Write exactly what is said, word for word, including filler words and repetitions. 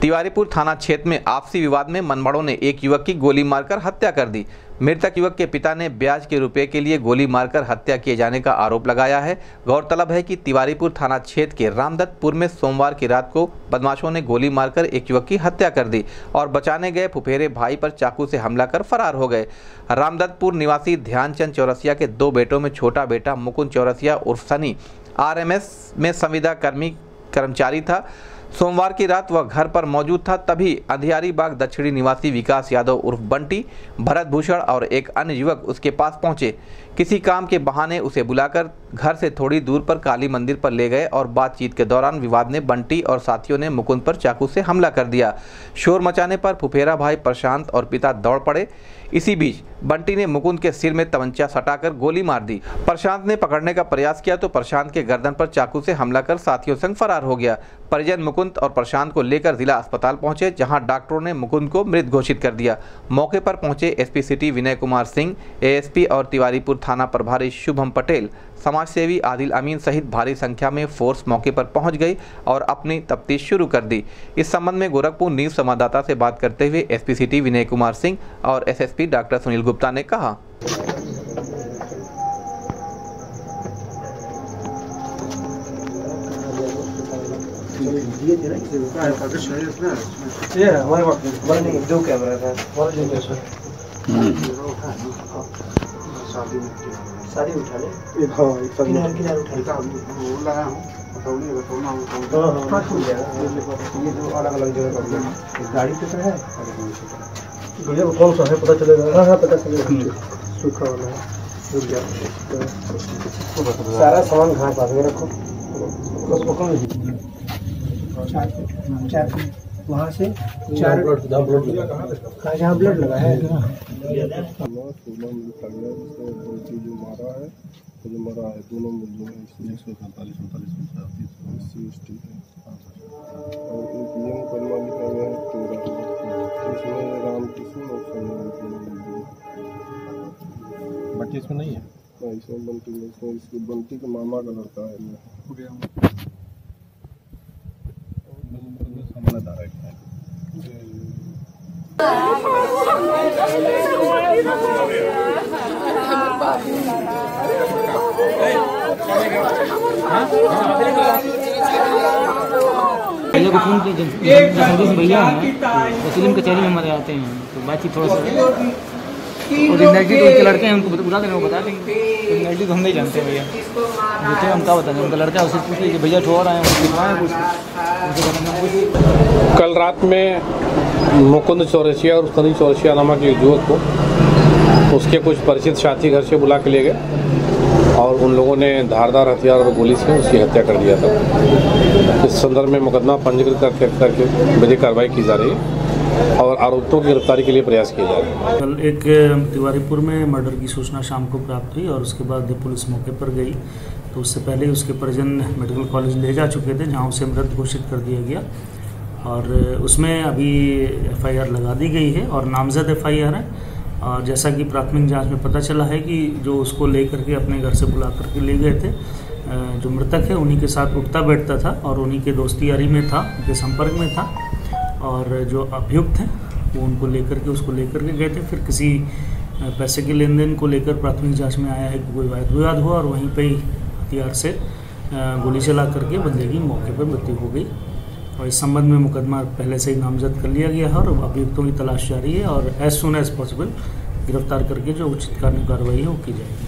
तिवारीपुर थाना क्षेत्र में आपसी विवाद में मनमड़ों ने एक युवक की गोली मारकर हत्या कर दी। मृतक युवक के पिता ने ब्याज के रुपए के लिए गोली मारकर हत्या किए जाने का आरोप लगाया है। गौरतलब है कि तिवारीपुर थाना क्षेत्र के रामदत्तपुर में सोमवार की रात को बदमाशों ने गोली मारकर एक युवक की हत्या कर दी और बचाने गए फुफेरे भाई पर चाकू से हमला कर फरार हो गए। रामदत्तपुर निवासी ध्यानचंद चौरसिया के दो बेटों में छोटा बेटा मुकुंद चौरसिया उर्फ सनी आर एम एस में संविदा कर्मी कर्मचारी था। सोमवार की रात वह घर पर मौजूद था, तभी अंधियारी बाग दक्षिणी निवासी विकास यादव उर्फ बंटी, भरत भूषण और एक अन्य युवक उसके पास पहुंचे। किसी काम के बहाने उसे बुलाकर घर से थोड़ी दूर पर काली मंदिर पर ले गए और बातचीत के दौरान विवाद में बंटी और साथियों ने मुकुंद पर चाकू से हमला कर दिया। शोर मचाने पर फुफेरा भाई प्रशांत और पिता दौड़ पड़े। इसी बीच बंटी ने मुकुंद के सिर में तमंचा सटाकर गोली मार दी। प्रशांत ने पकड़ने का प्रयास किया तो प्रशांत के गर्दन पर चाकू से हमला कर साथियों संग फरार हो गया। परिजन मुकुंद और प्रशांत को लेकर जिला अस्पताल पहुंचे, जहां डॉक्टरों ने मुकुंद को मृत घोषित कर दिया। मौके पर पहुंचे SP city Vinay Kumar Singh, ASP और तिवारीपुर थाना प्रभारी शुभम पटेल, समाजसेवी आदिल अमीन सहित भारी संख्या में फोर्स मौके पर पहुंच गई और अपनी तफ्तीश शुरू कर दी। इस संबंध में गोरखपुर न्यूज संवाददाता से बात करते हुए एसपी सिटी विनय कुमार सिंह और एसएसपी डॉक्टर सुनील गुप्ता ने कहा, ये हमारे वक्त नहीं दो कैमरा था शादी उठा ले एक हाँ एक साथ किनारे किनारे उठा वो लाया हूँ हथौड़ी हथौड़ा हाँ ये दो अलग अलग जगह पर एक गाड़ी पे है भैया कौन सा है पता चलेगा। हाँ हाँ पता चलेगा सूखा वाला है रुक जा सारा सामान घर पास में रखो बस पकड़ चार चार वहाँ से चार ब्लड कहाँ जहाँ ब्लड लगा है जो मारा है जो मरा है दोनों में एक सौ सैंतालीस उनतालीस और एक ये मुकदमा लिखा गया है तेरह इसमें रामकृष्ण बंटी इसमें नहीं है इसमें बंटी इसमें इसकी बंटी के मामा का लड़का है। भैया को फोन किया जब भैया हैं मुस्लिम कचहरी में हमारे आते हैं तो बातचीत थोड़ा सा और रियलिटी तो उनके लड़के हैं, उनको बुला देंगे वो बता देंगे। रियलिटी तो हम नहीं जानते भैया, देखिए हम क्या बताएंगे। उनका लड़का उससे पूछ लीजिए भैया ठोर आए हैं कुछ। कल रात में मुकुंद चौरसिया और सनी चौरसिया नामक एक युवक को उसके कुछ परिचित साथी घर से बुला के ले गए और उन लोगों ने धारदार हथियार और गोली से उसकी हत्या कर दिया था। इस संदर्भ में मुकदमा पंजीकृत करके करके विधिक कार्रवाई की जा रही है और आरोपियों की गिरफ्तारी के लिए प्रयास किए जा रहे हैं। कल एक तिवारीपुर में मर्डर की सूचना शाम को प्राप्त हुई और उसके बाद पुलिस मौके पर गई तो उससे पहले उसके परिजन मेडिकल कॉलेज ले जा चुके थे, जहां उसे मृत घोषित कर दिया गया और उसमें अभी एफ आई आर लगा दी गई है और नामजद एफ आई आर है। और जैसा कि प्राथमिक जांच में पता चला है कि जो उसको लेकर के अपने घर से बुला करके ले गए थे, जो मृतक है उन्हीं के साथ उठता बैठता था और उन्हीं के दोस्ती यारी में था, उनके संपर्क में था और जो अभियुक्त हैं वो उनको लेकर के उसको लेकर के गए थे। फिर किसी पैसे के लेन देन को लेकर प्राथमिक जांच में आया है कि कोई वाद विवाद हुआ और वहीं पे ही हथियार से गोली चला करके बंदे की मौके पर मृत्यु हो गई और इस संबंध में मुकदमा पहले से ही नामजद कर लिया गया है और अभियुक्तों की तलाश जारी है और एज सुन एज पॉसिबल गिरफ्तार करके जो उचित कानूनी कार्रवाई है वो की जाएगी।